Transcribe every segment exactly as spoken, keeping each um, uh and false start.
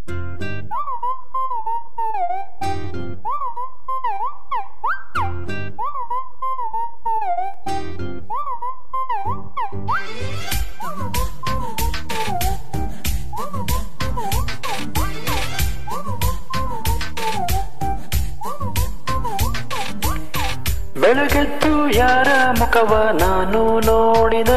ಬೆಳಗೆದ್ದು ಯಾರ ಮುಖವ ನಾನು ನೋಡಿದೆ,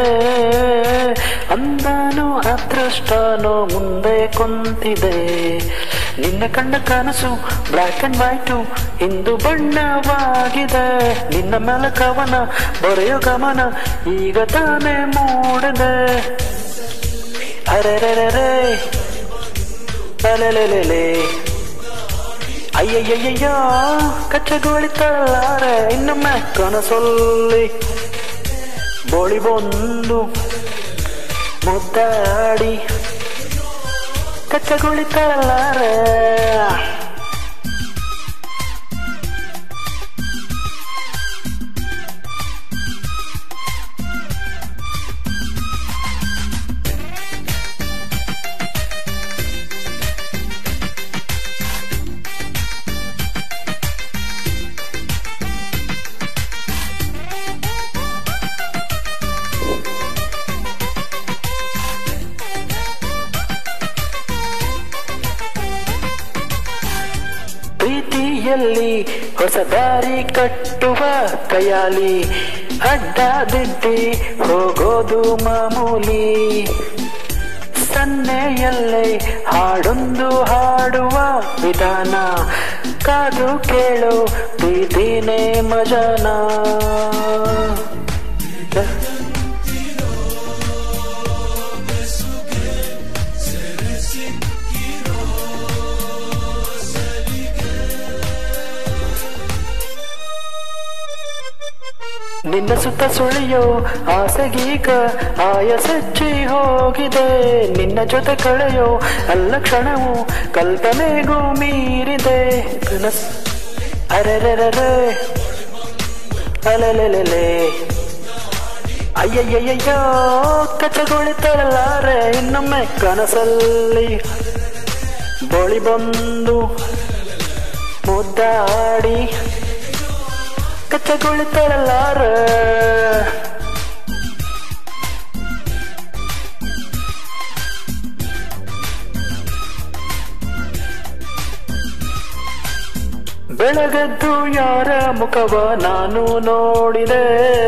ಅಂದಾನೋ ಅದೃಷ್ಟನೋ ಮುಂದೆ ಕುಂತಿದೆ. ನಿನ್ನ ಕಣ್ಣ ಕನಸು ಬ್ಲ್ಯಾಕ್ ಅಂಡ್ ವೈಟು ಇಂದು ಬಣ್ಣವಾಗಿದೆ. ನಿನ್ನ ಮೇಲೆ ಕವನ ಬರೆಯೋ ಗಮನ ಈಗ ತಾನೇ ಮೂಡಿದೆ. ಅರೆರೆರೆ ಅಲೆಲೆಲೆ ಅಯ್ಯಯ್ಯಯ್ಯ ಕಚ್ಚಗೊಳಿತಲಾರೆ ಇನ್ನೊಮ್ಮೆ ಕನಸಲ್ಲಿ ಬೋಳಿ ಬಂದು ಮುದ್ದಾಡಿ ಕಚ್ಚಗೊಳಿತಲಾರೆ. ಪ್ರೀತಿಯಲ್ಲಿ ಹೊಸ ದಾರಿ ಕಟ್ಟುವ ಕೈಯಾಲಿ ಅಡ್ಡ ದಿಡ್ಡಿ ಹೋಗೋದು ಮಾಮೂಲಿ. ಸನ್ನೆಯಲ್ಲೇ ಹಾಡೊಂದು ಹಾಡುವ ವಿಧಾನ ಕಾದು ಕೇಳು ಪ್ರೀತಿನೇ ಮಜಾನ. ನಿನ್ನ ಸುತ್ತ ಸುಳಿಯೋ ಆಸೆಗೀಗ ಆಯಸಚ್ಚಿ ಹೋಗಿದೆ. ನಿನ್ನ ಜೊತೆ ಕಳೆಯೋ ಅಲ್ಲ ಕ್ಷಣವು ಕಲ್ಪನೆಗೂ ಮೀರಿದೆ. ಕನಸ್ ಅರೆರೆರೆ ಅಲೆಲೆಲೆ ಅಯ್ಯಯ್ಯಯ್ಯ ಕಚ್ಚಗೊಳಿತಲಾರೆ ಇನ್ನೊಮ್ಮೆ ಕನಸಲ್ಲಿ ಬೋಳಿ ಬಂದು ಮುದ್ದಾಡಿ ಕಚ್ಚಗೊಳಿತಲಾರೆ. ಬೆಳಗೆದ್ದು ಯಾರ ಮುಖವ ನಾನು ನೋಡಿದೆ,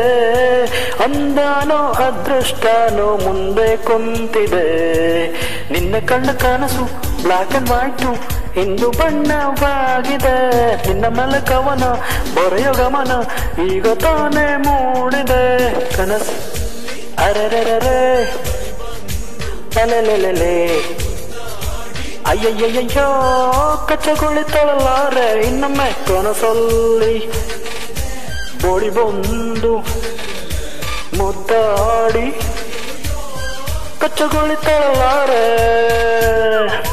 ಅಂದಾನೋ ಅದೃಷ್ಟನೋ ಮುಂದೆ ಕುಂತಿದೆ. ನಿನ್ನ ಕಣ್ಣ ಕನಸು ಬ್ಲ್ಯಾಕ್ ಅಂಡ್ ವೈಟು ಇಂದು ಬಣ್ಣವಾಗಿದೆ. ನಿನ್ನ ಮೇಲೆ ಕವನ ಬರೆಯೋ ಗಮನ ಈಗ ತಾನೇ ಮೂಡಿದೆ. ಕನಸು ಅರೆರೆರೆ ಅಲೆಲೆಲೆ ಅಯ್ಯಯ್ಯಯ್ಯೋ ಕಚ್ಚಗೊಳಿತಲಾರೆ ಇನ್ನೊಮ್ಮೆ ಕನಸಲ್ಲಿ ಬೋಳಿ ಬಂದು ಮುದ್ದಾಡಿ ಕಚ್ಚಗೊಳಿತಲಾರೆ.